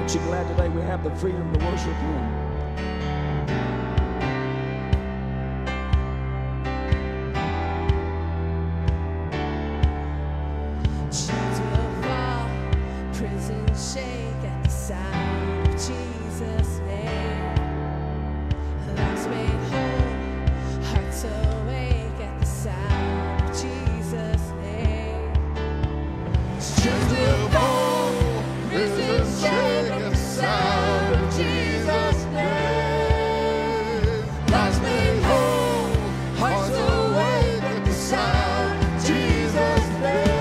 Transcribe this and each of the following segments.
Aren't you glad today we have the freedom to worship Him? Shake at the sound of Jesus' name. Lives made whole, hearts awake at the sound of Jesus' name. Strength will fall, prison shake at the sound of Jesus' name. Lives made whole, hearts awake at the sound of Jesus' name.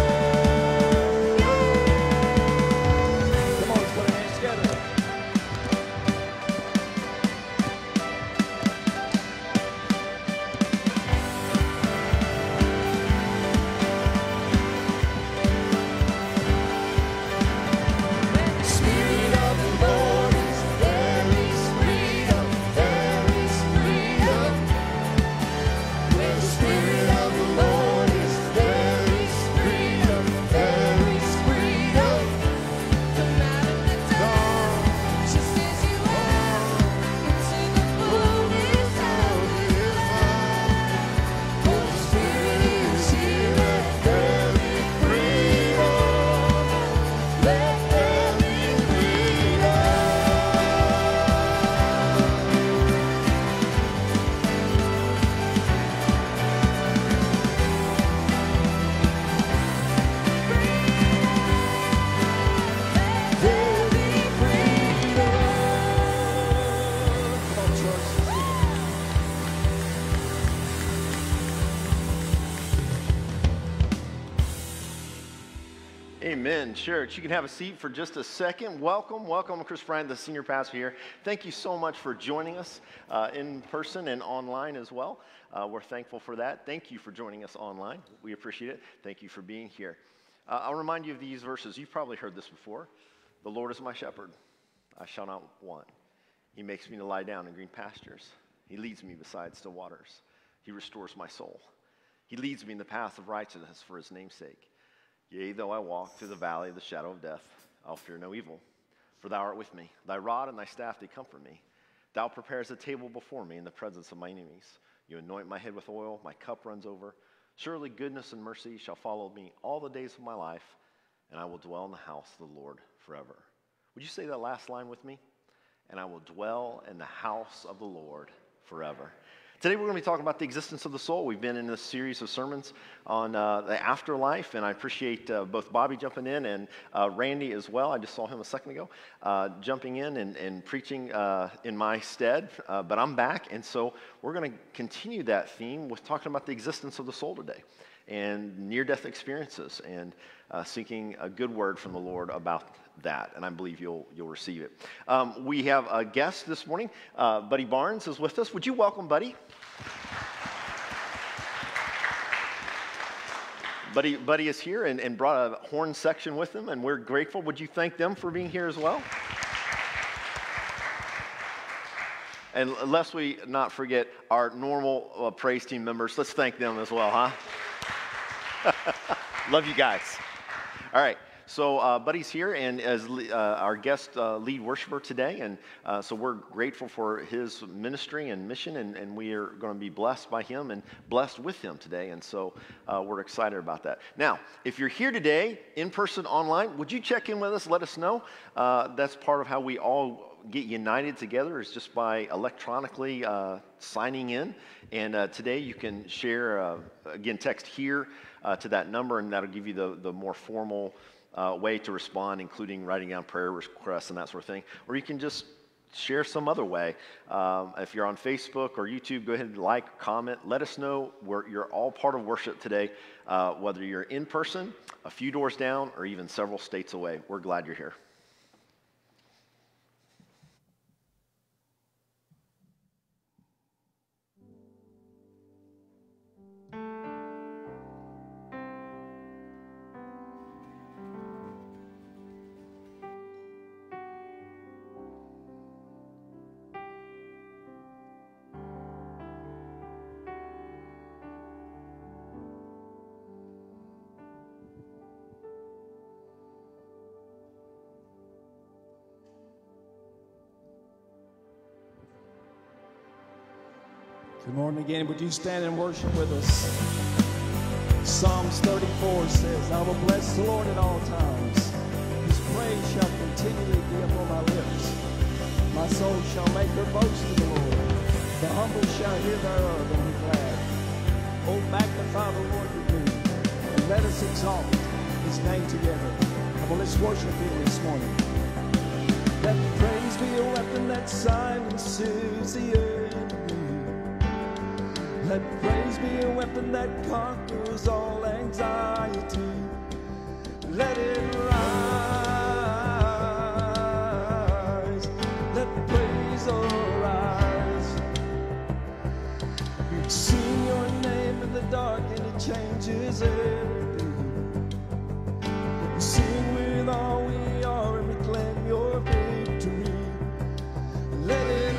Amen. Church, you can have a seat for just a second. Welcome. I'm Chris Bryant, the senior pastor here. Thank you so much for joining us in person and online as well. We're thankful for that. Thank you for joining us online. We appreciate it. Thank you for being here. I'll remind you of these verses. You've probably heard this before. The Lord is my shepherd. I shall not want. He makes me to lie down in green pastures. He leads me beside still waters. He restores my soul. He leads me in the path of righteousness for his name's sake. Yea, though I walk through the valley of the shadow of death, I'll fear no evil, for thou art with me. Thy rod and thy staff, they comfort me. Thou preparest a table before me in the presence of my enemies. You anoint my head with oil, my cup runs over. Surely goodness and mercy shall follow me all the days of my life, and I will dwell in the house of the Lord forever. Would you say that last line with me? And I will dwell in the house of the Lord forever. Today we're going to be talking about the existence of the soul. We've been in this series of sermons on the afterlife, and I appreciate both Bobby jumping in and Randy as well. I just saw him a second ago jumping in and preaching in my stead, but I'm back, and so we're going to continue that theme with talking about the existence of the soul today and near-death experiences and seeking a good word from the Lord about that, and I believe you'll receive it. We have a guest this morning. Buddy Barnes is with us. Would you welcome Buddy? Buddy is here and brought a horn section with him, and we're grateful. Would you thank them for being here as well? And lest we not forget our normal praise team members, let's thank them as well, huh? Love you guys. All right. So Buddy's here and as our guest lead worshiper today, and so we're grateful for his ministry and mission, and we are going to be blessed by him and blessed with him today, and so we're excited about that. Now, if you're here today, in person, online, would you check in with us, let us know? That's part of how we all get united together is just by electronically signing in, and today you can share, again, text here to that number, and that'll give you the more formal way to respond, including writing down prayer requests and that sort of thing. Or you can just share some other way. If you're on Facebook or YouTube, go ahead and like, comment. Let us know you're all part of worship today, whether you're in person, a few doors down, or even several states away. We're glad you're here. Good morning again. Would you stand and worship with us? Psalms 34 says, I will bless the Lord at all times. His praise shall continually be upon my lips. My soul shall make her boast in the Lord. The humble shall hear thereof and be glad. Oh, magnify the Lord with me, and let us exalt his name together. Come on, let's worship him this morning. Let praise be a weapon that silences the enemy. Let praise be a weapon that conquers all anxiety. Let it rise. Let praise arise. We sing your name in the dark and it changes everything. We sing with all we are and we claim your victory. Let it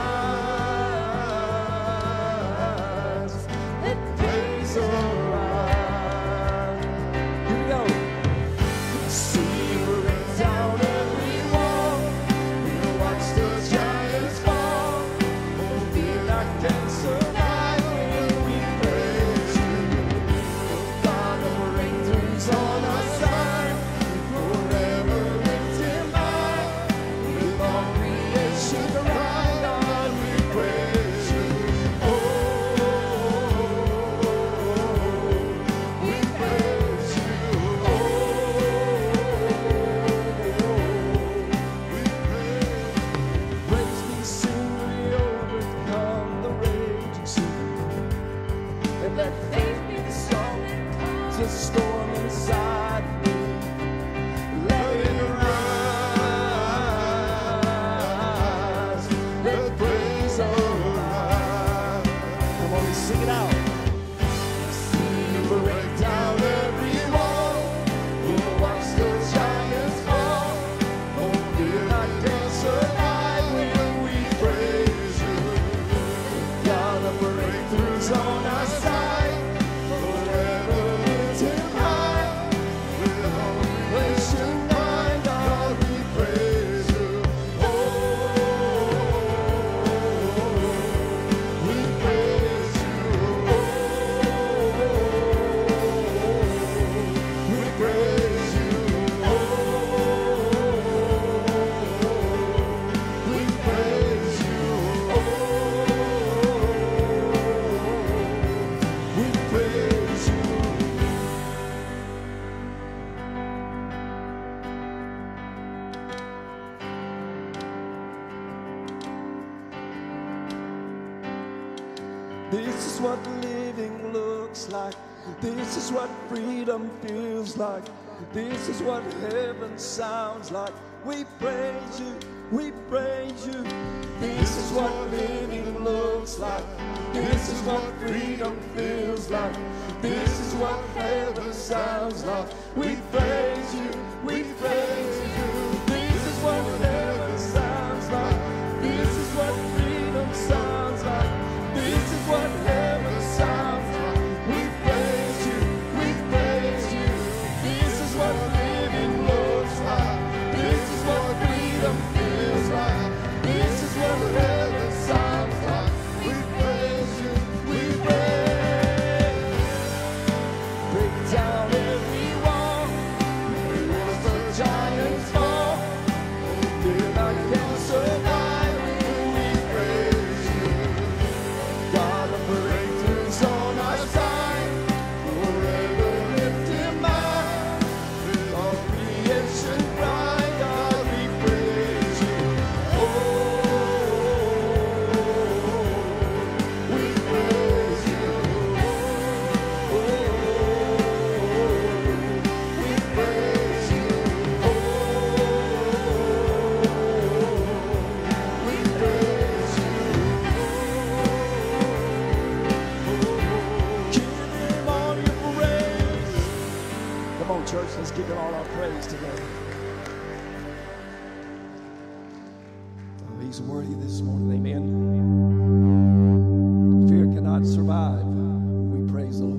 rise. Let praise arise. Here we go. See you break down every wall. We'll watch the giants fall. Oh, fear not can survive when we praise you. God of breakthroughs on our side. Forever lift him high. With all creation cry, God, we praise you. Oh, we praise you. Oh, we praise. Praise be sing, we overcome the raging sea. And let faith be the song that calms the storm inside me. Let it rise. Let praise arise. Come on, let's sing it out. See you break down every wall. We'll watch the giants fall. Oh, fear not can survive when we praise you. God of breakthroughs on our side. Forever lift him high. With all creation nigh, God, we praise you. Oh, we praise you. Oh, we praise you. Oh, we praise you. Oh, we praise you. This is what living looks like. This is what freedom feels like. This is what heaven sounds like. We praise you, we praise you. This is what living looks like. This is what freedom feels like. This is what heaven sounds like. We praise you, we praise you. This is what heaven sounds like. This is what freedom sounds like. This is what heaven sounds like. We praise you, we praise you. This is what living looks like. This is what freedom feels like. This is what heaven sounds like. We praise you, we praise. Break down every wall. Watch the giants fall. Fear not can survive when we praise you. God of breakthroughs on our side. Forever lift him high. With all creation cry, God, we praise you. Oh, we praise you. Oh, we praise you. Oh, we praise you. Give him all your praise. Come on, church, let's give him all our praise today. Oh, he's worthy this morning, amen. Fear cannot survive. We praise the Lord.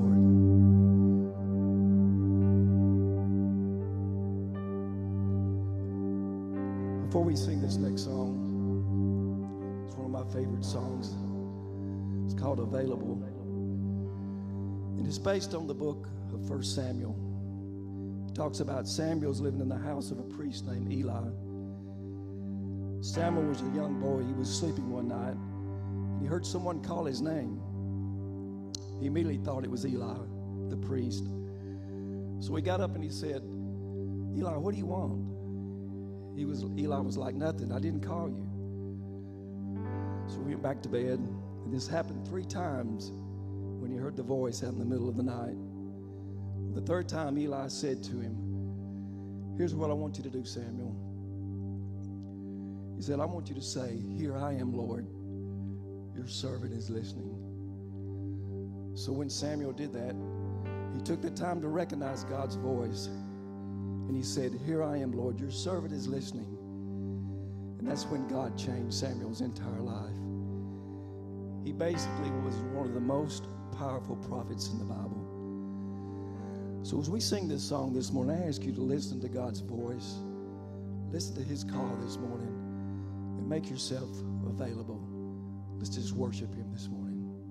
Before we sing this next song, it's one of my favorite songs. It's called Available. And it's based on the book of 1 Samuel. It talks about Samuel's living in the house of a priest named Eli. Samuel was a young boy. He was sleeping one night, and he heard someone call his name. He immediately thought it was Eli, the priest. So he got up and he said, Eli, what do you want? Eli was like, nothing. I didn't call you. So we went back to bed, and this happened 3 times when he heard the voice out in the middle of the night. The 3rd time, Eli said to him, here's what I want you to do, Samuel. He said, I want you to say, here I am, Lord. Your servant is listening. So when Samuel did that, he took the time to recognize God's voice. And he said, here I am, Lord. Your servant is listening. And that's when God changed Samuel's entire life. He basically was one of the most powerful prophets in the Bible. So as we sing this song this morning, I ask you to listen to God's voice. Listen to his call this morning. And make yourself available. Let's just worship him this morning.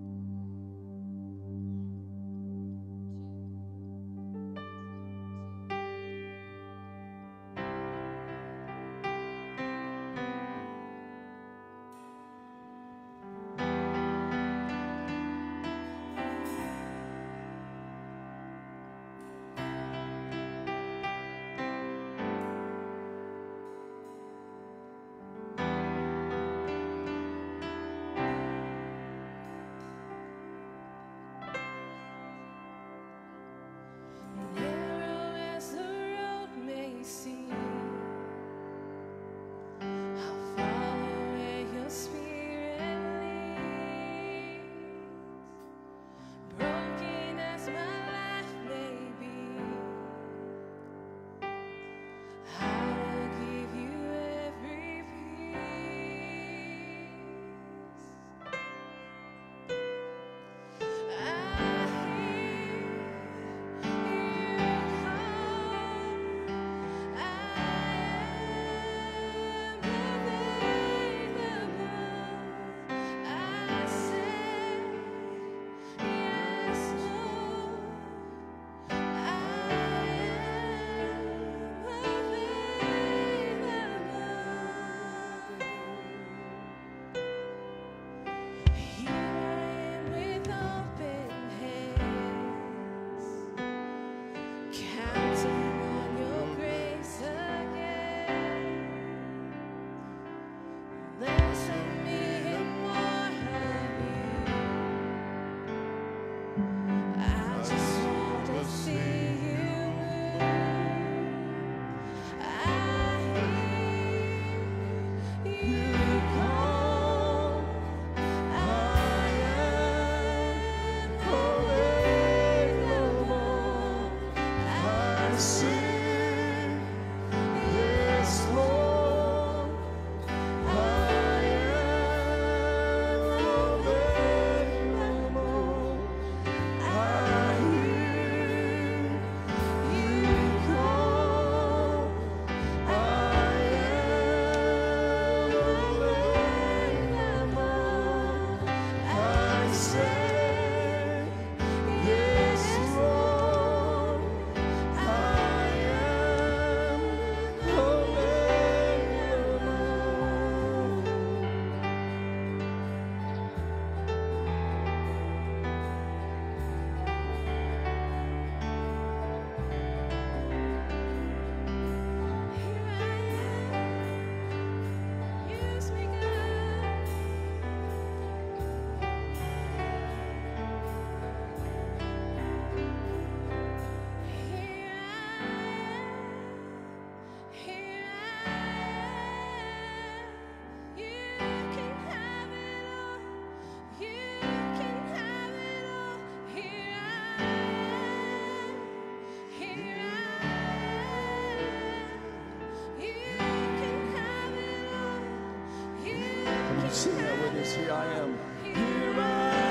Sing that with us. Here I am. Here I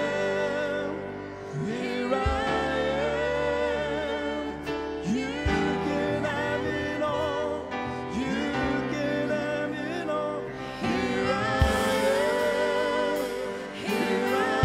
am. Here I am. You can have it all. You can have it all. Here I am. Here I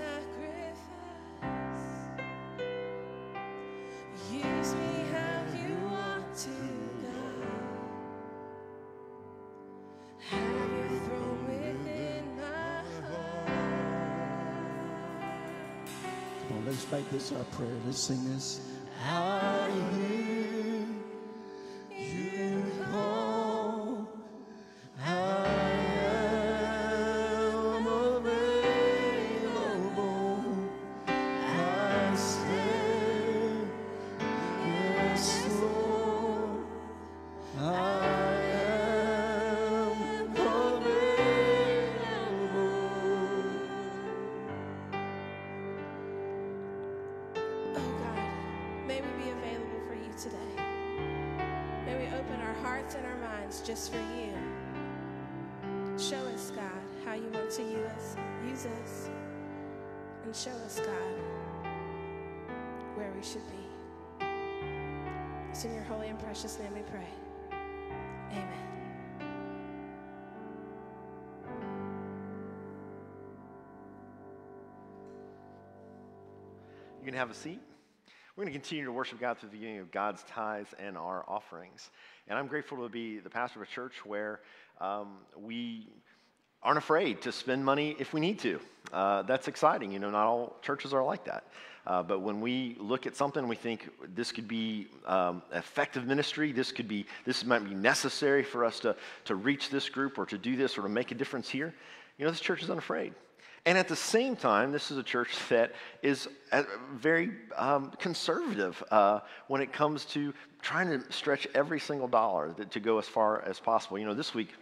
sacrifice. Use me how you want to, God. Have your throne within my heart. Come on, let's make this our prayer. Let's sing this. I hear you call. I am available. I stand. Yes, Lord. I am available. Oh God, may we be available for you today. May we open our hearts and our minds just for you. Show us, God, how you want to use us. And show us, God, where we should be. It's in your holy and precious name we pray. Amen. You can have a seat. We're going to continue to worship God through the giving of God's tithes and our offerings. And I'm grateful to be the pastor of a church where we aren't afraid to spend money if we need to. That's exciting. You know, not all churches are like that. But when we look at something, we think this could be effective ministry. This might be necessary for us to reach this group or to do this or to make a difference here. You know, this church is unafraid. And at the same time, this is a church that is very conservative when it comes to trying to stretch every single dollar to go as far as possible. You know, this week,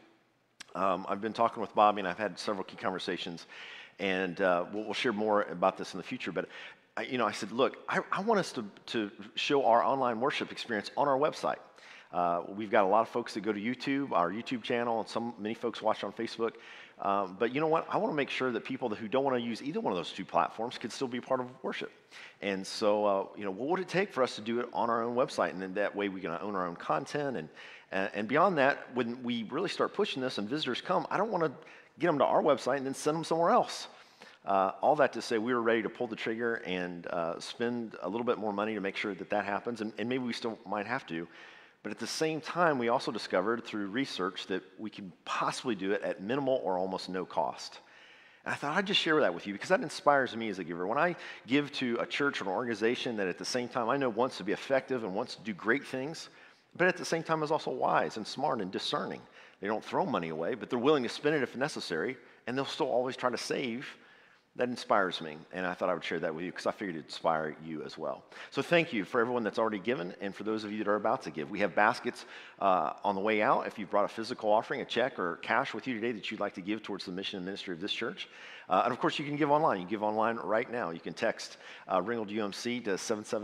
I've been talking with Bobby, and I've had several key conversations, and we'll share more about this in the future. But, I said, look, I want us to show our online worship experience on our website. We've got a lot of folks that go to YouTube, our YouTube channel, and many folks watch on Facebook. But you know what? I want to make sure that people who don't want to use either one of those two platforms could still be part of worship. And so, what would it take for us to do it on our own website? And then that way we can own our own content. And beyond that, when we really start pushing this and visitors come, I don't want to get them to our website and then send them somewhere else. All that to say, we were ready to pull the trigger and spend a little bit more money to make sure that happens. And maybe we still might have to. But at the same time, we also discovered through research that we could possibly do it at minimal or almost no cost. And I thought I'd just share that with you because that inspires me as a giver. When I give to a church or an organization that at the same time I know wants to be effective and wants to do great things, but at the same time is also wise and smart and discerning. They don't throw money away, but they're willing to spend it if necessary, and they'll still always try to save. That inspires me, and I thought I would share that with you because I figured it'd inspire you as well. So thank you for everyone that's already given, and for those of you that are about to give. We have baskets on the way out if you've brought a physical offering, a check, or cash with you today that you'd like to give towards the mission and ministry of this church. And of course, you can give online. You can give online right now. You can text Ringgold UMC to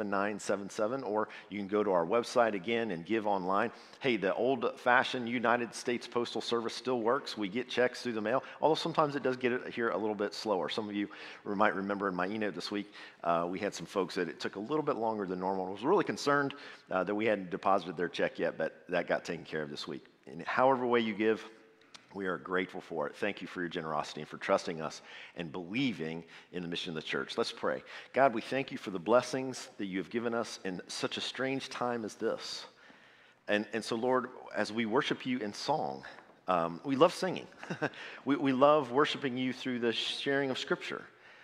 77977, or you can go to our website again and give online. Hey, the old-fashioned United States Postal Service still works. We get checks through the mail, although sometimes it does get it here a little bit slower. Some of you might remember in my e-note this week, we had some folks that it took a little bit longer than normal. I was really concerned that we hadn't deposited their check yet, but that got taken care of this week. And however way you give, we are grateful for it. Thank you for your generosity and for trusting us and believing in the mission of the church. Let's pray. God, we thank you for the blessings that you have given us in such a strange time as this. And so, Lord, as we worship you in song, we love singing. we love worshiping you through the sharing of Scripture,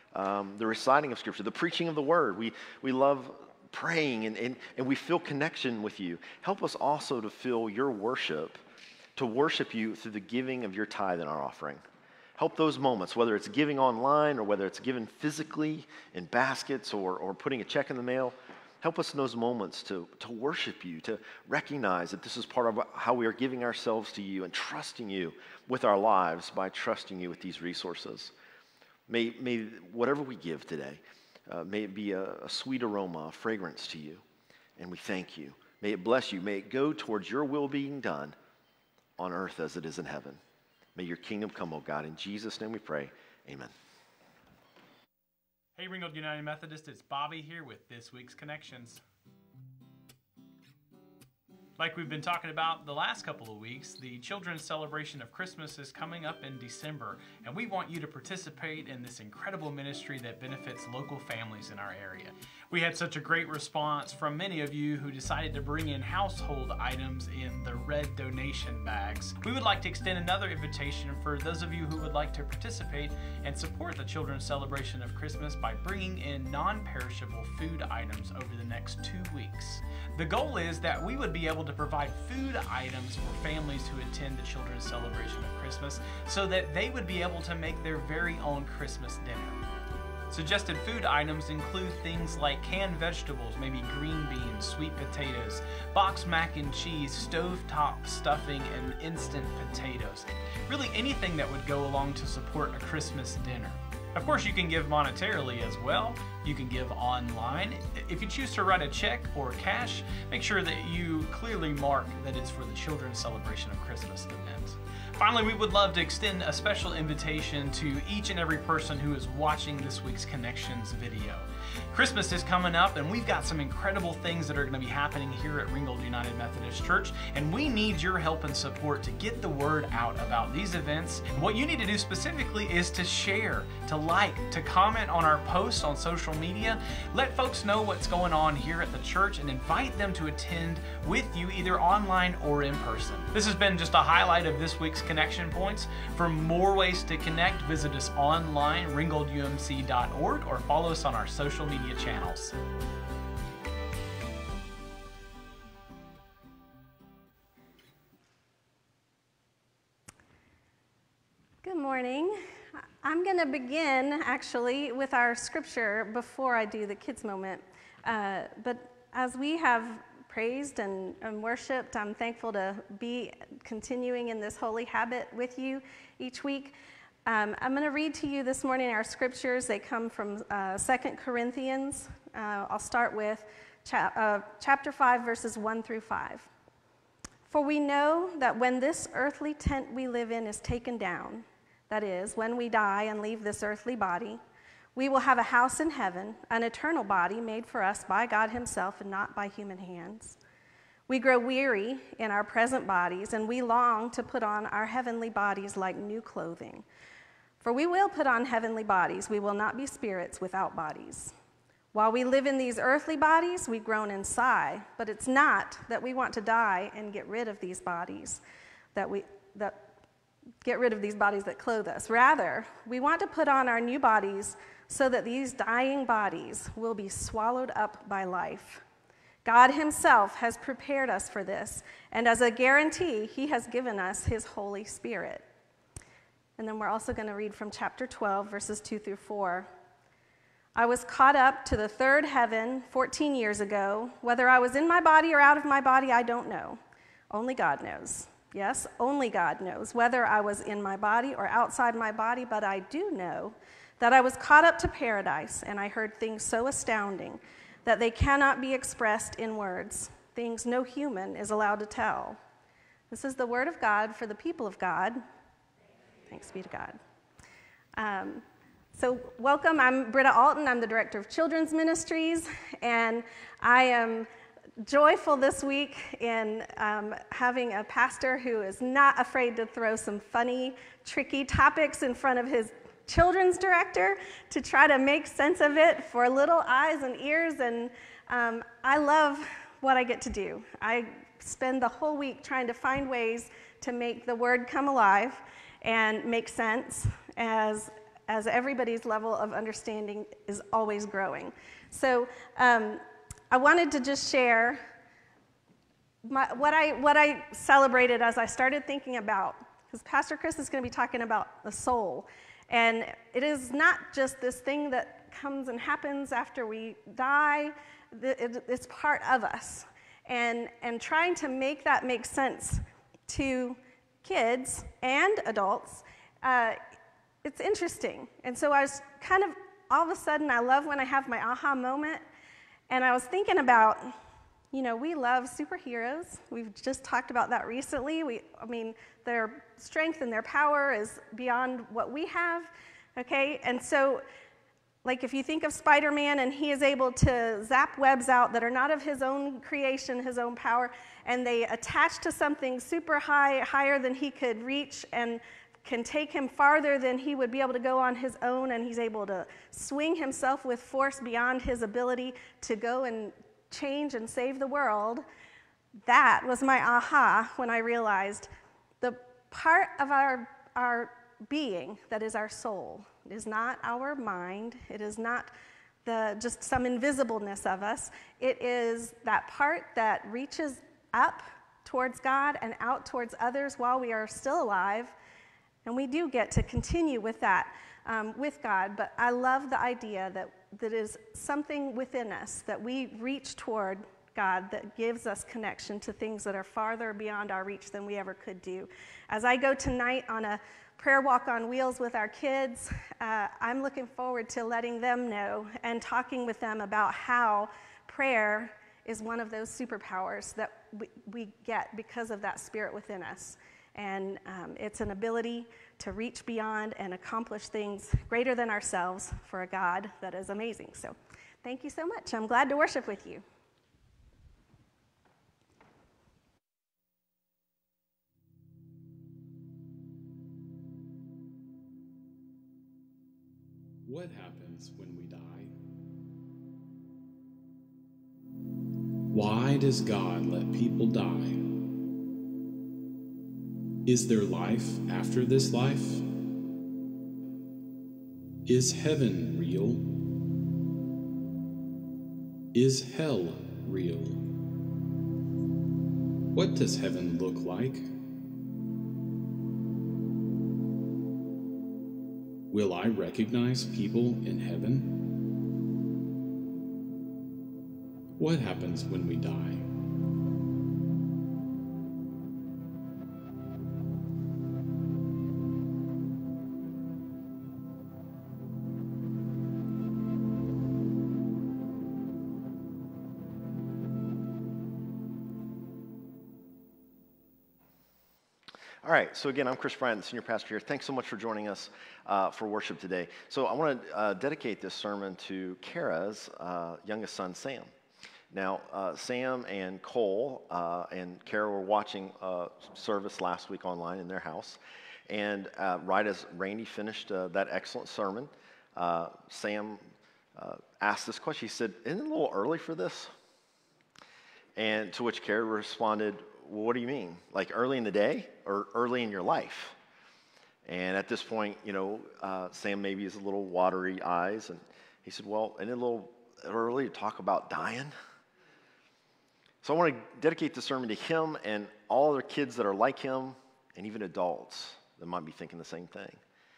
the reciting of Scripture, the preaching of the Word. We love praying, and we feel connection with you. Help us also to feel your worship, to worship you through the giving of your tithe and our offering. Help those moments, whether it's giving online or whether it's given physically in baskets or putting a check in the mail. Help us in those moments to worship you, to recognize that this is part of how we are giving ourselves to you and trusting you with our lives by trusting you with these resources. May whatever we give today, may it be a sweet aroma, a fragrance to you, and we thank you. May it bless you. May it go towards your will being done on earth as it is in heaven. May your kingdom come, O God. In Jesus' name we pray. Amen. Hey, Ringgold United Methodist, it's Bobby here with this week's Connections. I'd Like we've been talking about the last couple of weeks, the children's celebration of Christmas is coming up in December, and we want you to participate in this incredible ministry that benefits local families in our area. We had such a great response from many of you who decided to bring in household items in the red donation bags. We would like to extend another invitation for those of you who would like to participate and support the children's celebration of Christmas by bringing in non-perishable food items over the next 2 weeks. The goal is that we would be able to provide food items for families who attend the children's celebration of Christmas so that they would be able to make their very own Christmas dinner. Suggested food items include things like canned vegetables, maybe green beans, sweet potatoes, boxed mac and cheese, stovetop stuffing, and instant potatoes. Really anything that would go along to support a Christmas dinner. Of course, you can give monetarily as well. You can give online. If you choose to write a check or cash, make sure that you clearly mark that it's for the children's celebration of Christmas event. Finally, we would love to extend a special invitation to each and every person who is watching this week's Connections video. Christmas is coming up, and we've got some incredible things that are going to be happening here at Ringgold United Methodist Church, and we need your help and support to get the word out about these events. And what you need to do specifically is to share, to like, to comment on our posts on social media. Let folks know what's going on here at the church and invite them to attend with you either online or in person. This has been just a highlight of this week's Connection Points. For more ways to connect, visit us online, ringgoldumc.org, or follow us on our social media channels. Good morning. I'm going to begin actually with our scripture before I do the kids moment. But as we have praised and worshiped, I'm thankful to be continuing in this holy habit with you each week. I'm going to read to you this morning our scriptures. They come from 2 Corinthians. I'll start with chapter 5, verses 1 through 5. For we know that when this earthly tent we live in is taken down, that is, when we die and leave this earthly body, we will have a house in heaven, an eternal body made for us by God himself and not by human hands. We grow weary in our present bodies, and we long to put on our heavenly bodies like new clothing. For we will put on heavenly bodies, we will not be spirits without bodies. While we live in these earthly bodies, we groan and sigh, but it's not that we want to die and get rid of these bodies that clothe us. Rather, we want to put on our new bodies so that these dying bodies will be swallowed up by life. God himself has prepared us for this, and as a guarantee, he has given us his Holy Spirit. And then we're also going to read from chapter 12, verses 2 through 4. I was caught up to the third heaven 14 years ago. Whether I was in my body or out of my body, I don't know. Only God knows. Yes, only God knows whether I was in my body or outside my body, but I do know that I was caught up to paradise, and I heard things so astounding that they cannot be expressed in words, things no human is allowed to tell. This is the word of God for the people of God. Thanks be to God. So welcome, I'm Britta Alton. I'm the Director of Children's Ministries, and I am joyful this week in having a pastor who is not afraid to throw some funny, tricky topics in front of his children's director to try to make sense of it for little eyes and ears, and I love what I get to do. I spend the whole week trying to find ways to make the word come alive and make sense as everybody's level of understanding is always growing. So I wanted to just share what I celebrated as I started thinking about, because Pastor Chris is going to be talking about the soul. And it is not just this thing that comes and happens after we die. It's part of us. And trying to make that make sense to kids and adults, it's interesting. And so I was kind of, all of a sudden, I love when I have my aha moment. And I was thinking about, we love superheroes. We've just talked about that recently. Their strength and their power is beyond what we have, okay? And so Like if you think of Spider-Man and he is able to zap webs out that are not of his own creation, his own power, and they attach to something super higher than he could reach and can take him farther than he would be able to go on his own, and he's able to swing himself with force beyond his ability to go and change and save the world. That was my aha when I realized the part of our being that is our soul. It is not our mind. It is not just some invisibleness of us. It is that part that reaches up towards God and out towards others while we are still alive. And we do get to continue with that with God. But I love the idea that is something within us that we reach toward God that gives us connection to things that are farther beyond our reach than we ever could do. As I go tonight on a prayer walk on wheels with our kids, I'm looking forward to letting them know and talking with them about how prayer is one of those superpowers that we get because of that spirit within us. And it's an ability to reach beyond and accomplish things greater than ourselves for a God that is amazing. So thank you so much. I'm glad to worship with you. What happens when we die? Why does God let people die? Is there life after this life? Is heaven real? Is hell real? What does heaven look like? Will I recognize people in heaven? What happens when we die? All right, so again, I'm Chris Bryant, the senior pastor here. Thanks so much for joining us for worship today. So I want to dedicate this sermon to Kara's youngest son, Sam. Now, Sam and Cole and Kara were watching service last week online in their house. And right as Randy finished that excellent sermon, Sam asked this question. He said, "Isn't it a little early for this?" And to which Kara responded, "Well, what do you mean? Like early in the day or early in your life?" And at this point, Sam maybe has a little watery eyes. And he said, "Well, isn't it a little early to talk about dying?" So I want to dedicate the sermon to him and all other kids that are like him and even adults that might be thinking the same thing.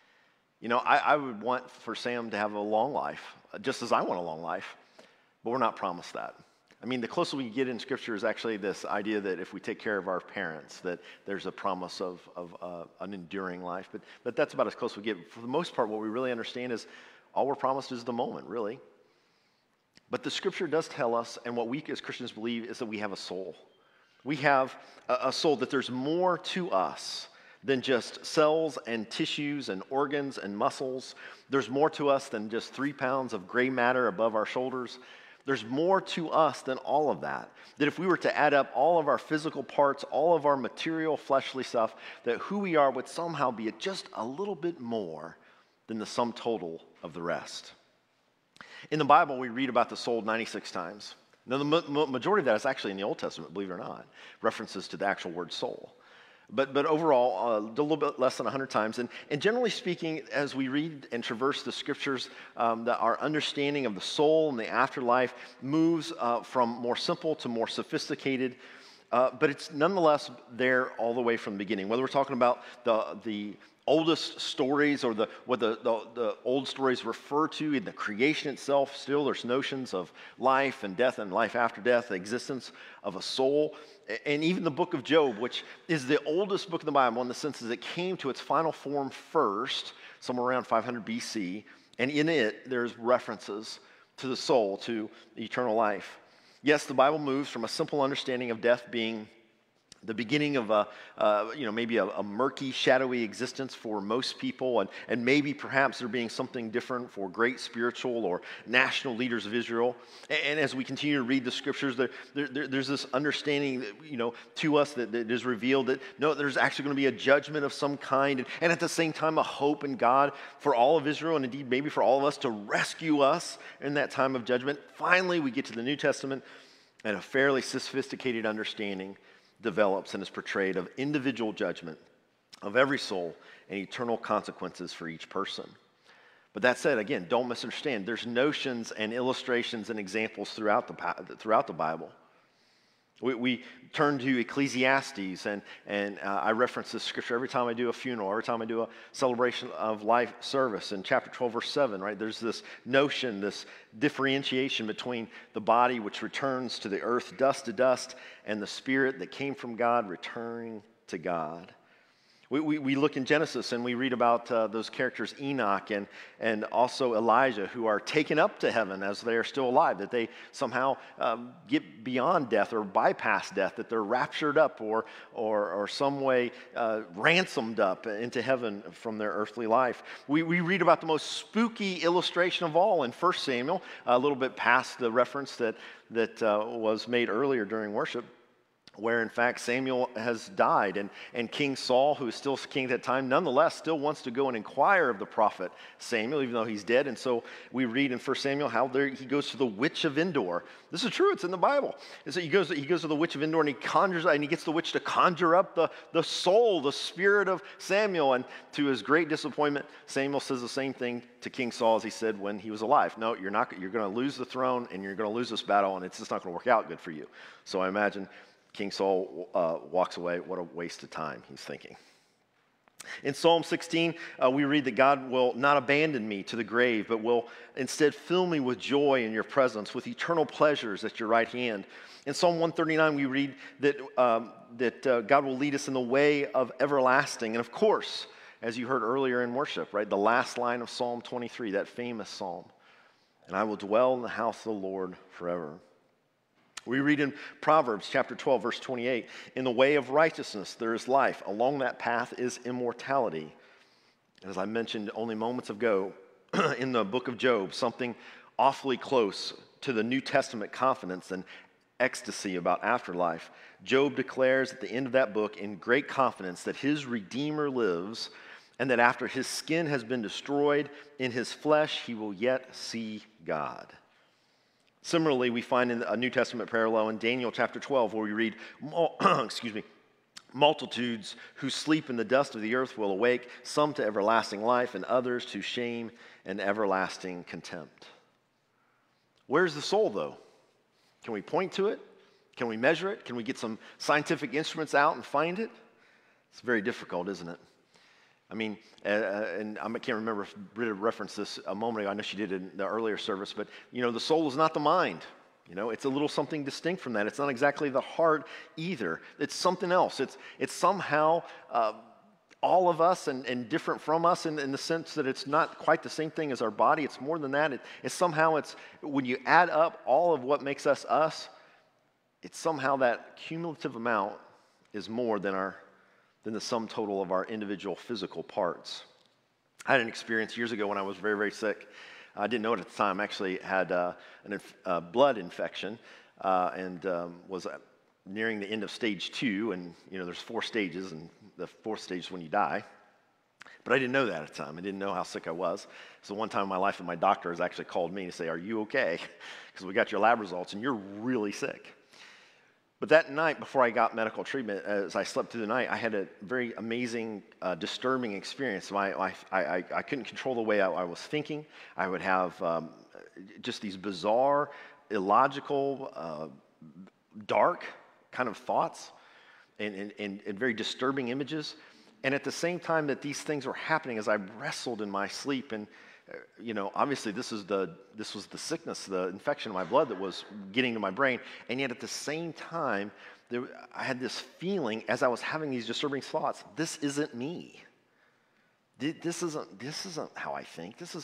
I would want for Sam to have a long life, just as I want a long life, but we're not promised that. I mean, the closer we get in Scripture is actually this idea that if we take care of our parents, that there's a promise of an enduring life. But that's about as close as we get. For the most part, what we really understand is all we're promised is the moment, really. But the Scripture does tell us, and what we as Christians believe, is that we have a soul. We have a soul, that there's more to us than just cells and tissues and organs and muscles. There's more to us than just 3 pounds of gray matter above our shoulders. There's more to us than all of that. That if we were to add up all of our physical parts, all of our material, fleshly stuff, that who we are would somehow be just a little bit more than the sum total of the rest. In the Bible, we read about the soul 96 times. Now, the majority of that is actually in the Old Testament, believe it or not, references to the actual word soul. But overall, a little bit less than 100 times. And generally speaking, as we read and traverse the Scriptures, our understanding of the soul and the afterlife moves from more simple to more sophisticated. But it's nonetheless there all the way from the beginning. Whether we're talking about the oldest stories or what the old stories refer to in the creation itself, still there's notions of life and death and life after death, the existence of a soul. And even the book of Job, which is the oldest book of the Bible in the sense that it came to its final form first, somewhere around 500 BC, and in it there's references to the soul, to eternal life. Yes, the Bible moves from a simple understanding of death being the beginning of maybe a murky, shadowy existence for most people, and maybe perhaps there being something different for great spiritual or national leaders of Israel. And as we continue to read the scriptures, there's this understanding that, to us that is revealed that no, there's actually going to be a judgment of some kind, and at the same time a hope in God for all of Israel, and indeed maybe for all of us to rescue us in that time of judgment. Finally, we get to the New Testament, and a fairly sophisticated understanding develops and is portrayed of individual judgment of every soul and eternal consequences for each person. But that said, again, don't misunderstand. There's notions and illustrations and examples throughout the Bible. We turn to Ecclesiastes, and I reference this scripture every time I do a funeral, every time I do a celebration of life service. In chapter 12, verse 7, right, there's this notion, this differentiation between the body which returns to the earth, dust to dust, and the spirit that came from God returning to God. We look in Genesis and we read about those characters Enoch and also Elijah, who are taken up to heaven as they are still alive, that they somehow get beyond death or bypass death, that they're raptured up or some way ransomed up into heaven from their earthly life. We read about the most spooky illustration of all in 1 Samuel, a little bit past the reference that was made earlier during worship, where in fact Samuel has died, and King Saul, who is still king at that time, nonetheless still wants to go and inquire of the prophet Samuel, even though he's dead. And so we read in 1 Samuel how he goes to the witch of Endor. This is true, it's in the Bible. And so he goes to the witch of Endor, and he gets the witch to conjure up the soul, the spirit of Samuel. And to his great disappointment, Samuel says the same thing to King Saul as he said when he was alive. No, you're going to lose the throne, and you're going to lose this battle, and it's just not going to work out good for you. So I imagine King Saul walks away. What a waste of time, he's thinking. In Psalm 16, we read that God will not abandon me to the grave, but will instead fill me with joy in your presence, with eternal pleasures at your right hand. In Psalm 139, we read that God will lead us in the way of everlasting. And of course, as you heard earlier in worship, right, the last line of Psalm 23, that famous psalm, and I will dwell in the house of the Lord forever. We read in Proverbs chapter 12, verse 28, in the way of righteousness there is life. Along that path is immortality. And as I mentioned only moments ago, in the book of Job, something awfully close to the New Testament confidence and ecstasy about afterlife. Job declares at the end of that book in great confidence that his Redeemer lives, and that after his skin has been destroyed, in his flesh he will yet see God. Similarly, we find in a New Testament parallel in Daniel chapter 12, where we read, multitudes who sleep in the dust of the earth will awake, some to everlasting life and others to shame and everlasting contempt. Where's the soul, though? Can we point to it? Can we measure it? Can we get some scientific instruments out and find it? It's very difficult, isn't it? I mean, and I can't remember if Britta referenced this a moment ago. I know she did in the earlier service, but, the soul is not the mind. It's a little something distinct from that. It's not exactly the heart either. It's something else. It's somehow all of us and different from us in the sense that it's not quite the same thing as our body. It's more than that. It's when you add up all of what makes us us, it's somehow that cumulative amount is more than the sum total of our individual physical parts. I had an experience years ago when I was very, very sick. I didn't know it at the time. I actually had a blood infection and was nearing the end of stage 2. And, there's 4 stages, and the 4th stage is when you die. But I didn't know that at the time. I didn't know how sick I was. So one time in my life, my doctor has actually called me to say, "Are you okay? Because we got your lab results, and you're really sick." But that night, before I got medical treatment, as I slept through the night, I had a very amazing, disturbing experience. I couldn't control the way I was thinking. I would have just these bizarre, illogical, dark kind of thoughts and very disturbing images. And at the same time that these things were happening, as I wrestled in my sleep, and obviously this was the sickness, the infection in my blood that was getting to my brain. And yet at the same time, I had this feeling as I was having these disturbing thoughts, this isn't me. This isn't how I think. It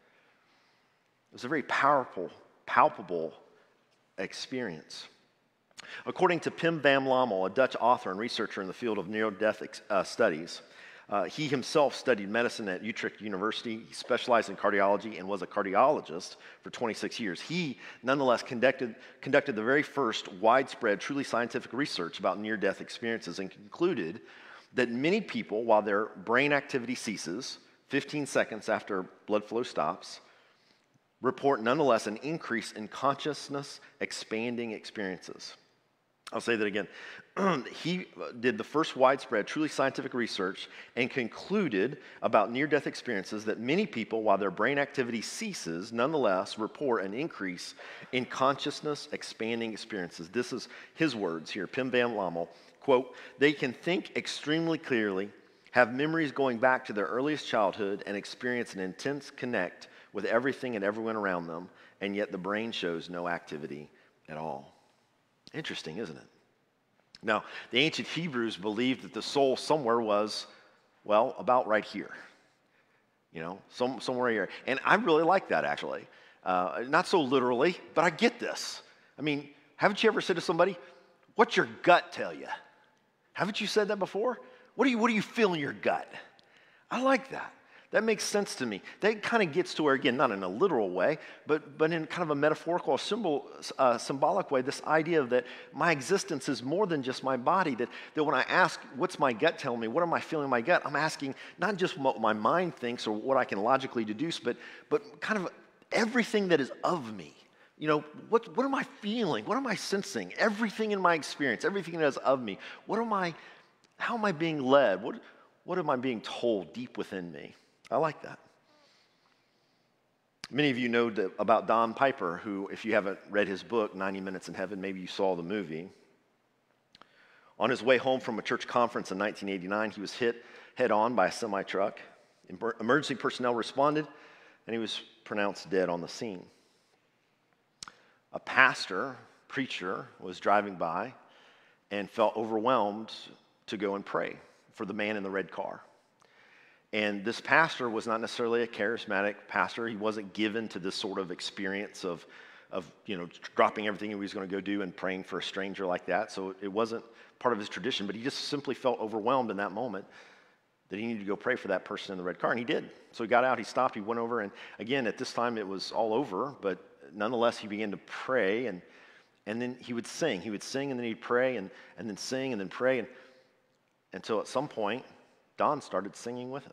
was a very powerful, palpable experience. According to Pim van Lommel, a Dutch author and researcher in the field of near-death studies, he himself studied medicine at Utrecht University. He specialized in cardiology and was a cardiologist for 26 years. He, nonetheless, conducted the very first widespread, truly scientific research about near-death experiences and concluded that many people, while their brain activity ceases 15 seconds after blood flow stops, report nonetheless an increase in consciousness expanding experiences. I'll say that again. He did the first widespread, truly scientific research and concluded about near-death experiences that many people, while their brain activity ceases, nonetheless report an increase in consciousness expanding experiences. This is his words here, Pim van Lommel, quote, "They can think extremely clearly, have memories going back to their earliest childhood, and experience an intense connect with everything and everyone around them, and yet the brain shows no activity at all." Interesting, isn't it? Now, the ancient Hebrews believed that the soul somewhere was, well, about right here. You know, somewhere here. And I really like that, actually. Not so literally, but I get this. I mean, haven't you ever said to somebody, "What's your gut tell you?" Haven't you said that before? What do you feel in your gut? I like that. That makes sense to me. That kind of gets to where, again, not in a literal way, but in kind of a metaphorical, symbolic way, this idea that my existence is more than just my body, that when I ask, what's my gut telling me, what am I feeling in my gut, I'm asking not just what my mind thinks or what I can logically deduce, but kind of everything that is of me. You know, what am I feeling? What am I sensing? Everything in my experience, everything that is of me. How am I being led? What am I being told deep within me? I like that. Many of you know about Don Piper, who, if you haven't read his book, 90 Minutes in Heaven, maybe you saw the movie. On his way home from a church conference in 1989, he was hit head-on by a semi-truck. Emergency personnel responded, and he was pronounced dead on the scene. A preacher, was driving by and felt overwhelmed to go and pray for the man in the red car. And this pastor was not necessarily a charismatic pastor. He wasn't given to this sort of experience of dropping everything he was going to go do and praying for a stranger like that. So it wasn't part of his tradition, but he just simply felt overwhelmed in that moment that he needed to go pray for that person in the red car, and he did. So he got out, he stopped, he went over, and again, at this time it was all over, but nonetheless he began to pray, and then he would sing. He would sing, and then he'd pray, and then sing, and then pray, until at some point, Don started singing with him.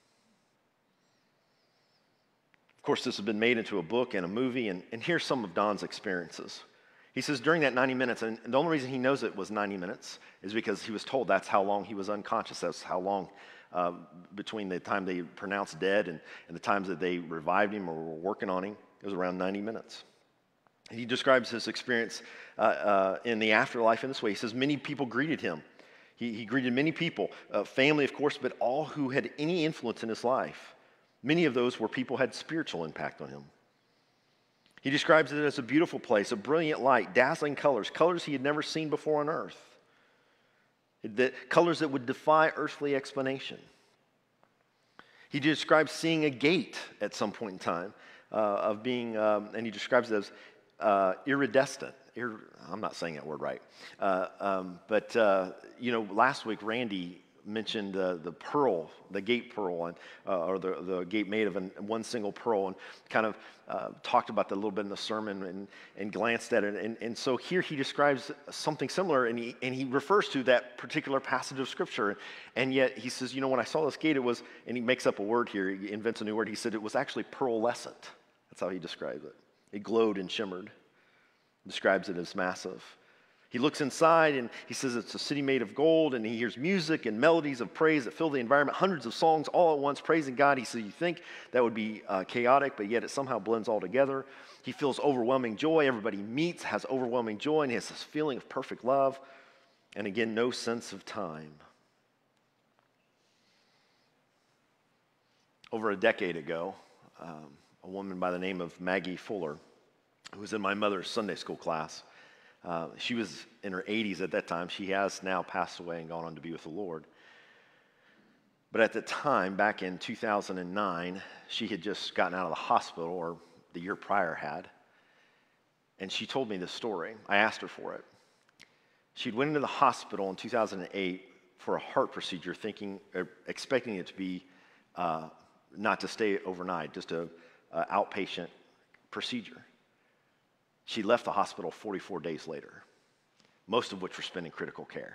Of course, this has been made into a book and a movie, and here's some of Don's experiences. He says during that 90 minutes, and the only reason he knows it was 90 minutes is because he was told that's how long he was unconscious. That's how long between the time they pronounced dead and the times that they revived him or were working on him. It was around 90 minutes. He describes his experience in the afterlife in this way. He says many people greeted him. He greeted many people, family, of course, but all who had any influence in his life. Many of those were people who had spiritual impact on him. He describes it as a beautiful place, a brilliant light, dazzling colors he had never seen before on earth. Colors that would defy earthly explanation. He describes seeing a gate at some point in time of being, and he describes it as iridescent. I'm not saying that word right. Last week Randy mentioned the pearl, the gate pearl, or the gate made of one single pearl, and kind of talked about that a little bit in the sermon and glanced at it. And so here he describes something similar, and he refers to that particular passage of Scripture. And yet he says, when I saw this gate, it was, and he makes up a word here, he invents a new word. He said it was actually pearlescent. That's how he describes it. It glowed and shimmered. Describes it as massive. He looks inside and he says it's a city made of gold, and he hears music and melodies of praise that fill the environment, hundreds of songs all at once praising God. He says you think that would be chaotic, but yet it somehow blends all together. He feels overwhelming joy. Everybody he meets has overwhelming joy, and he has this feeling of perfect love, and again, no sense of time. Over a decade ago, a woman by the name of Maggie Fuller, who was in my mother's Sunday school class. She was in her 80s at that time. She has now passed away and gone on to be with the Lord. But at the time, back in 2009, she had just gotten out of the hospital, or the year prior had. And she told me this story. I asked her for it. She'd went into the hospital in 2008 for a heart procedure, expecting it to be not to stay overnight, just a outpatient procedure. She left the hospital 44 days later, most of which were spent in critical care.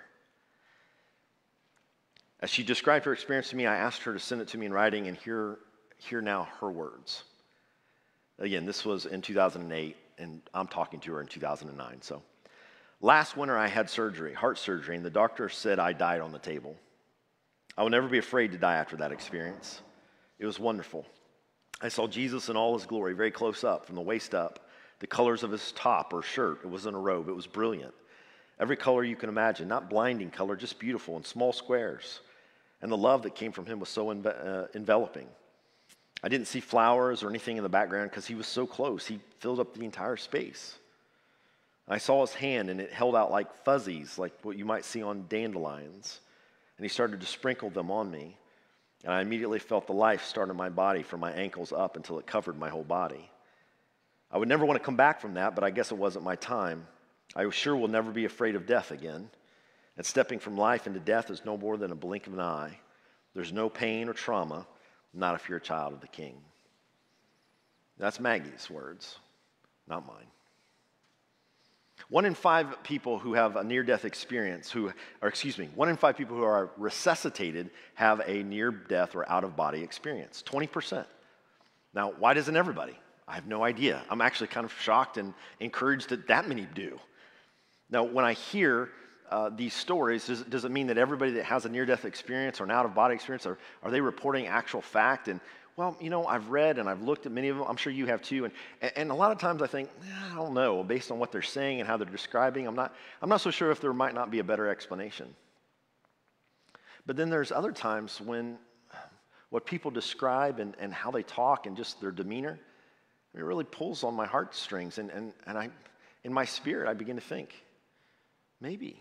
As she described her experience to me, I asked her to send it to me in writing, and hear now her words. Again, this was in 2008, and I'm talking to her in 2009. So, last winter I had surgery, heart surgery, and the doctor said I died on the table. I will never be afraid to die after that experience. It was wonderful. I saw Jesus in all his glory, very close up, from the waist up. The colors of his top or shirt, it wasn't a robe, it was brilliant. Every color you can imagine, not blinding color, just beautiful in small squares. And the love that came from him was so enveloping. I didn't see flowers or anything in the background because he was so close. He filled up the entire space. I saw his hand, and it held out like fuzzies, like what you might see on dandelions. And he started to sprinkle them on me. And I immediately felt the life start in my body from my ankles up until it covered my whole body. I would never want to come back from that, but I guess it wasn't my time. I sure will never be afraid of death again. And stepping from life into death is no more than a blink of an eye. There's no pain or trauma, not if you're a child of the King. That's Maggie's words, not mine. 1 in 5 people who have a near-death experience, 1 in 5 people who are resuscitated have a near-death or out-of-body experience, 20%. Now, why doesn't everybody? I have no idea. I'm actually kind of shocked and encouraged that many do. Now, when I hear these stories, does it mean that everybody that has a near-death experience or an out-of-body experience, are they reporting actual fact? And, well, I've read and I've looked at many of them. I'm sure you have too. And a lot of times I think, I don't know, based on what they're saying and how they're describing, I'm not so sure if there might not be a better explanation. But then there's other times when what people describe and how they talk and just their demeanor, it really pulls on my heartstrings. And I, in my spirit, I begin to think, maybe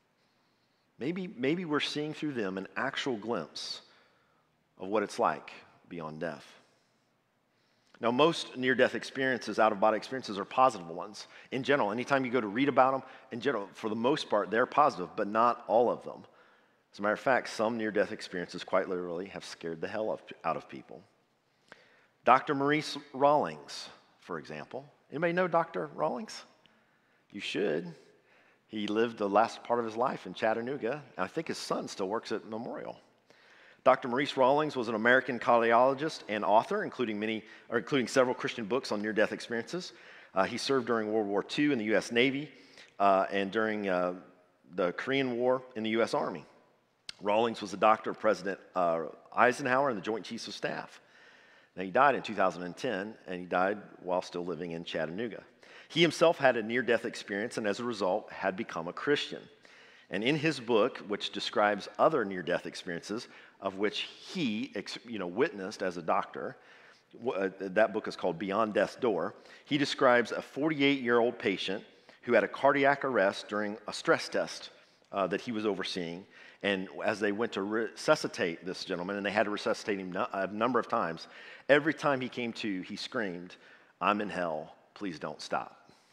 we're seeing through them an actual glimpse of what it's like beyond death. Now, most near-death experiences, out-of-body experiences, are positive ones. In general, anytime you go to read about them, in general, for the most part, they're positive, but not all of them. As a matter of fact, some near-death experiences quite literally have scared the hell out of people. Dr. Maurice Rawlings, for example. Anybody know Dr. Rawlings? You should. He lived the last part of his life in Chattanooga, and I think his son still works at Memorial. Dr. Maurice Rawlings was an American cardiologist and author, including several Christian books on near-death experiences. He served during World War II in the U.S. Navy and during the Korean War in the U.S. Army. Rawlings was a doctor of President Eisenhower and the Joint Chiefs of Staff. Now, he died in 2010, and he died while still living in Chattanooga. He himself had a near-death experience, and as a result, had become a Christian. And in his book, which describes other near-death experiences, of which he witnessed as a doctor, that book is called Beyond Death's Door, he describes a 48-year-old patient who had a cardiac arrest during a stress test that he was overseeing. And as they went to resuscitate this gentleman, and they had to resuscitate him a number of times, every time he came to, he screamed, "I'm in hell, please don't stop."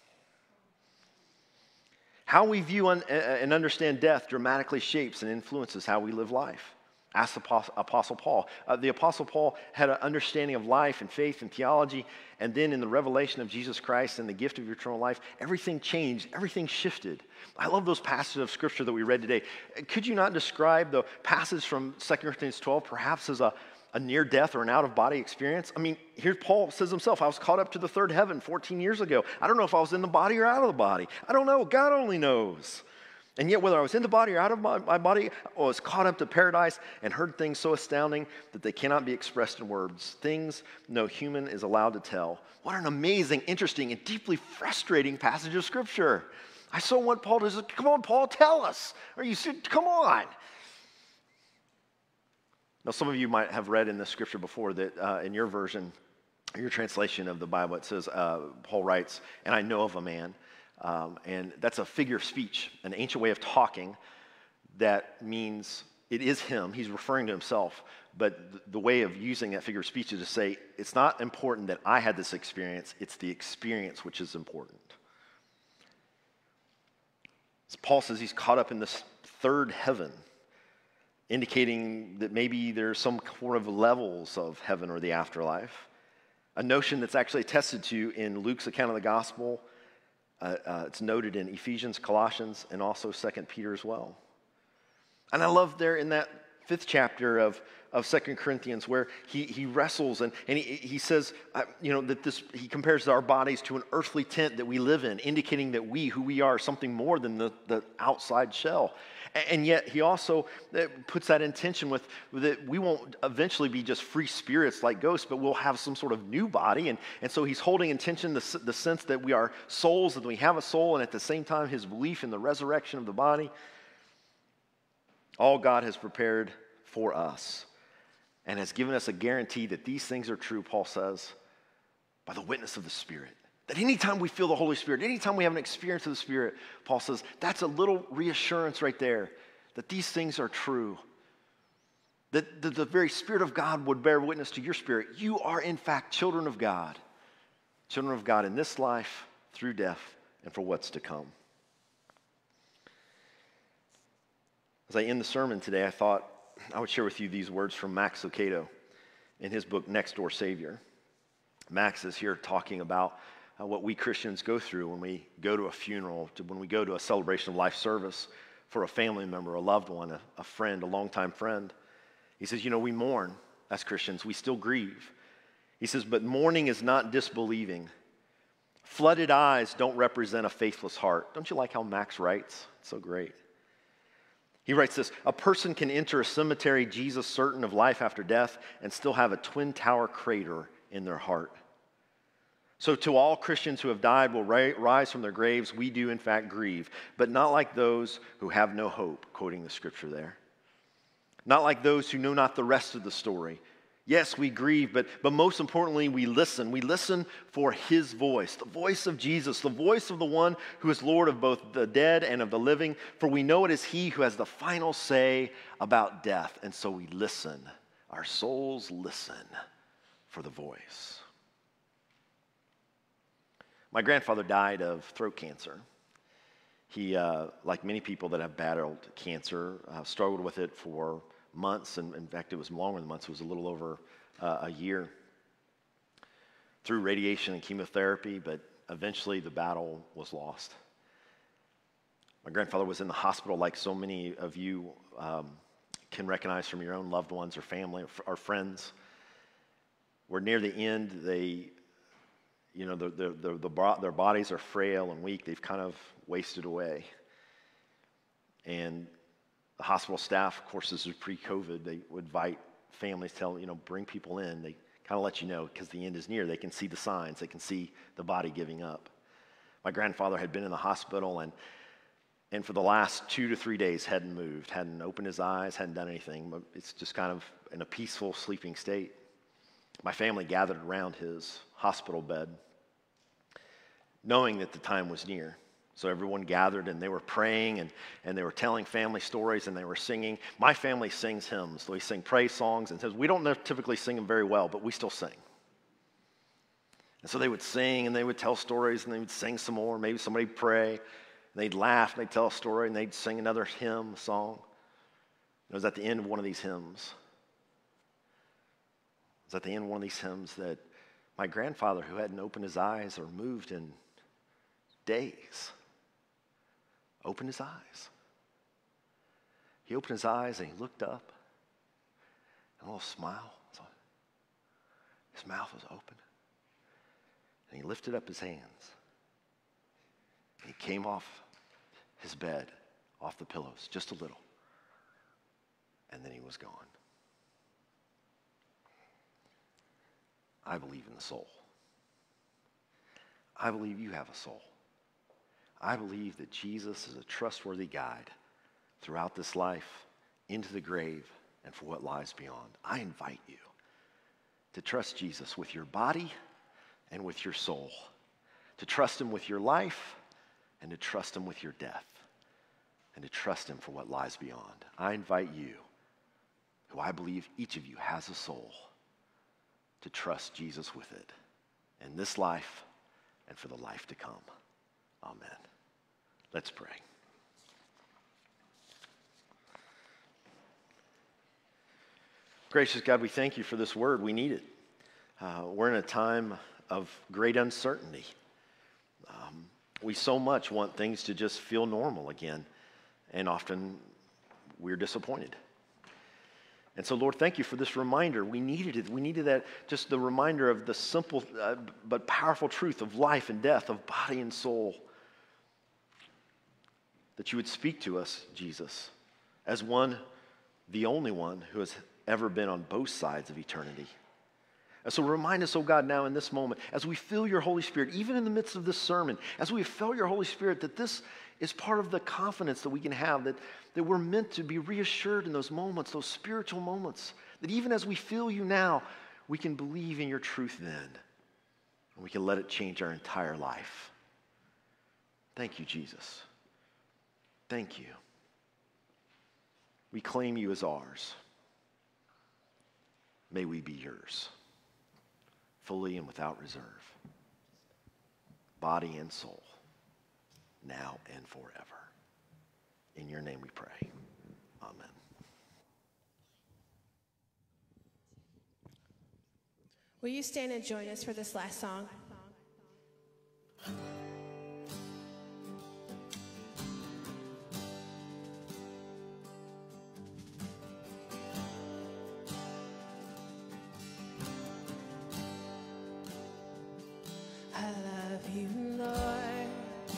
How we view and understand death dramatically shapes and influences how we live life. Ask the Apostle Paul. The Apostle Paul had an understanding of life and faith and theology, and then in the revelation of Jesus Christ and the gift of eternal life, everything changed, everything shifted. I love those passages of Scripture that we read today. Could you not describe the passage from 2 Corinthians 12 perhaps as a near-death or an out-of-body experience? I mean, here Paul says himself, I was caught up to the third heaven 14 years ago. I don't know if I was in the body or out of the body. I don't know. God only knows. And yet, whether I was in the body or out of my body, I was caught up to paradise and heard things so astounding that they cannot be expressed in words. Things no human is allowed to tell. What an amazing, interesting, and deeply frustrating passage of Scripture. I so want Paul to say, come on, Paul, tell us. Come on. Now, some of you might have read in the Scripture before that in your version, your translation of the Bible, it says, Paul writes, "And I know of a man." And that's a figure of speech, an ancient way of talking that means it is him. He's referring to himself. But the way of using that figure of speech is to say, it's not important that I had this experience. It's the experience which is important. As Paul says he's caught up in this third heaven, indicating that maybe there's some sort of levels of heaven or the afterlife, a notion that's actually attested to in Luke's account of the gospel. It's noted in Ephesians, Colossians, and also 2 Peter as well. And I love there in that 5th chapter of 2 Corinthians where he wrestles and he says, that he compares our bodies to an earthly tent that we live in, indicating that who we are, something more than the outside shell. And yet he also puts that in tension with that we won't eventually be just free spirits like ghosts, but we'll have some sort of new body. And so he's holding in tension the sense that we are souls, that we have a soul, and at the same time his belief in the resurrection of the body. All God has prepared for us and has given us a guarantee that these things are true, Paul says, by the witness of the Spirit. That anytime we feel the Holy Spirit, anytime we have an experience of the Spirit, Paul says, that's a little reassurance right there that these things are true. That the very Spirit of God would bear witness to your spirit. You are, in fact, children of God. Children of God in this life, through death, and for what's to come. As I end the sermon today, I thought I would share with you these words from Max Lucado in his book, Next Door Savior. Max is here talking about what we Christians go through when we go to a funeral, when we go to a celebration of life service for a family member, a loved one, a friend, a longtime friend. He says, we mourn as Christians. We still grieve. He says, but mourning is not disbelieving. Flooded eyes don't represent a faithless heart. Don't you like how Max writes? It's so great. He writes this, a person can enter a cemetery, Jesus certain of life after death, and still have a twin tower crater in their heart. So to all Christians who have died will rise from their graves, we do in fact grieve, but not like those who have no hope, quoting the scripture there. Not like those who know not the rest of the story. Yes, we grieve, but most importantly, we listen. We listen for his voice, the voice of Jesus, the voice of the one who is Lord of both the dead and of the living, for we know it is he who has the final say about death, and so we listen. Our souls listen for the voice. My grandfather died of throat cancer. He, like many people that have battled cancer, struggled with it for months, and in fact, it was longer than months. It was a little over a year through radiation and chemotherapy, but eventually the battle was lost. My grandfather was in the hospital like so many of you can recognize from your own loved ones or family or friends, where near the end, their bodies are frail and weak. They've kind of wasted away. And the hospital staff, of course, this is pre-COVID, they would invite families, bring people in. They kind of let you know because the end is near. They can see the signs. They can see the body giving up. My grandfather had been in the hospital and for the last 2 to 3 days hadn't moved, hadn't opened his eyes, hadn't done anything. But it's just kind of in a peaceful sleeping state. My family gathered around his hospital bed, knowing that the time was near. So everyone gathered and they were praying and they were telling family stories and they were singing. My family sings hymns. So we sing praise songs and says we don't typically sing them very well, but we still sing. And so they would sing and they would tell stories and they would sing some more. Maybe somebody would pray and they'd laugh and they'd tell a story and they'd sing another hymn, a song. It was at the end of one of these hymns. It was at the end of one of these hymns that my grandfather, who hadn't opened his eyes or moved in days, opened his eyes. He opened his eyes and he looked up, and a little smile. His mouth was open. And he lifted up his hands. And he came off his bed, off the pillows, just a little. And then he was gone. I believe in the soul. I believe you have a soul. I believe that Jesus is a trustworthy guide throughout this life, into the grave, and for what lies beyond. I invite you to trust Jesus with your body and with your soul, to trust him with your life and to trust him with your death, and to trust him for what lies beyond. I invite you, who I believe each of you has a soul, to trust Jesus with it in this life and for the life to come. Amen. Let's pray. Gracious God, we thank you for this word. We need it. We're in a time of great uncertainty. We so much want things to just feel normal again, and often we're disappointed. And so, Lord, thank you for this reminder. We needed it. We needed that, just the reminder of the simple but powerful truth of life and death, of body and soul. That you would speak to us, Jesus, as one, the only one who has ever been on both sides of eternity. And so remind us, oh God, now in this moment, as we feel your Holy Spirit, even in the midst of this sermon, as we feel your Holy Spirit, that this is part of the confidence that we can have, that we're meant to be reassured in those moments, those spiritual moments, that even as we feel you now, we can believe in your truth then, and we can let it change our entire life. Thank you, Jesus. Thank you. We claim you as ours. May we be yours, fully and without reserve, body and soul, now and forever. In your name we pray. Amen. Will you stand and join us for this last song? I love you, Lord.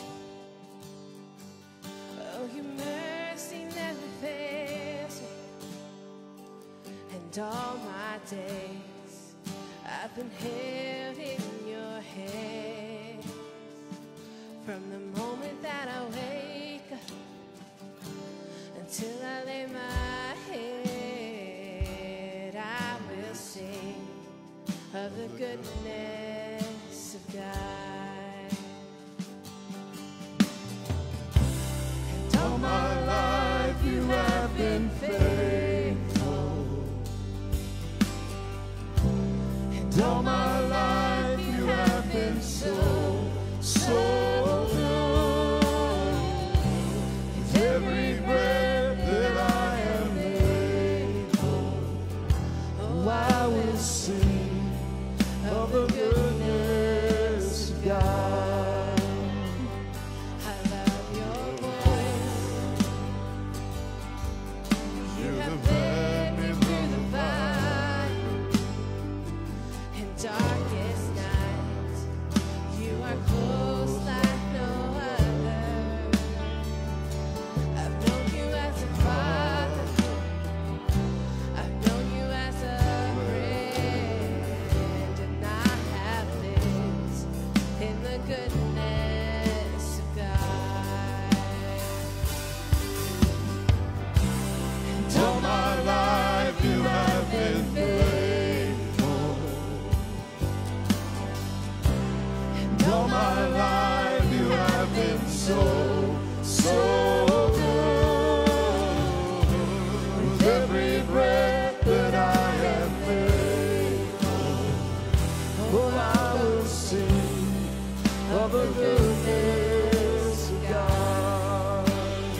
Oh, your mercy never fails me. And all my days I've been held in your hands. From the moment that I wake up until I lay my head, I will sing of the goodness of God. And all my life you have been faithful. And all my life you have been so, so good. With every breath that I am able, oh, I will sing of the goodness of God. I love your voice. You have led me through the fire and darkest night. You are close like no other. I've known you as a father. I've known you as a friend, and I have lived in the goodness of God. And all my life you have been faithful. And all my life you have been so, so good. With every breath that I have able, oh, I will sing of the goodness of God.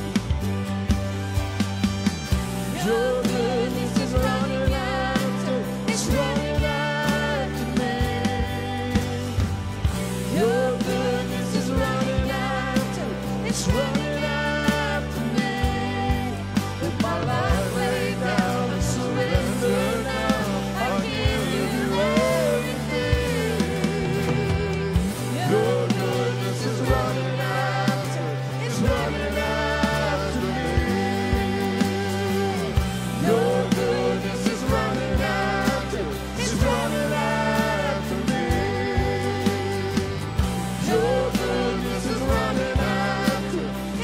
Your goodness is running after, it's running after me. Your goodness is running after, it's running after me. With my life laid down and surrender now, I give you everything. Your goodness is running after, it's running after me. Your goodness is running after, it's running after me. Your goodness is running after,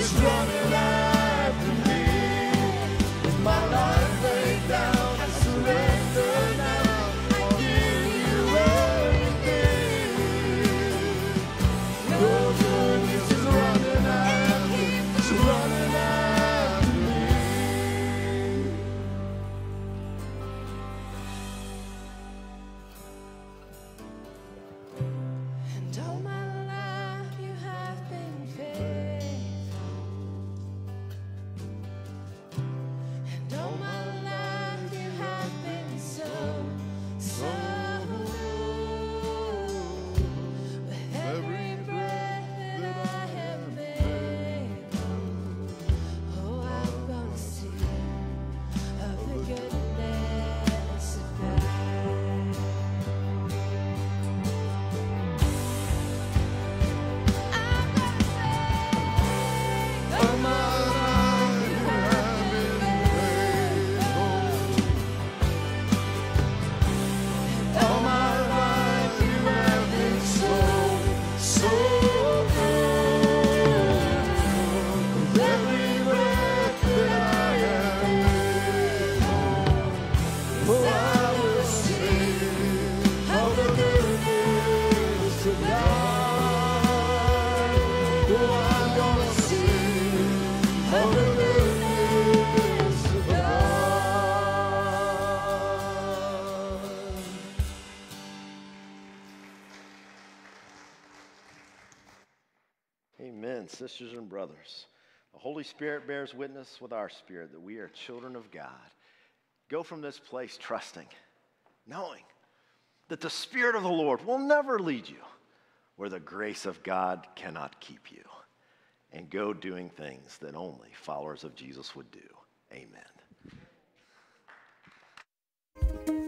Amen. Sisters and brothers, the Holy Spirit bears witness with our spirit that we are children of God. Go from this place trusting, knowing that the Spirit of the Lord will never lead you where the grace of God cannot keep you. And go doing things that only followers of Jesus would do. Amen.